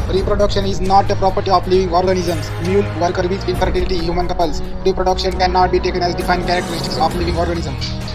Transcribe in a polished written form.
Reproduction is not a property of living organisms. Mule worker with infertility, human couples. Reproduction cannot be taken as defined characteristics of living organisms.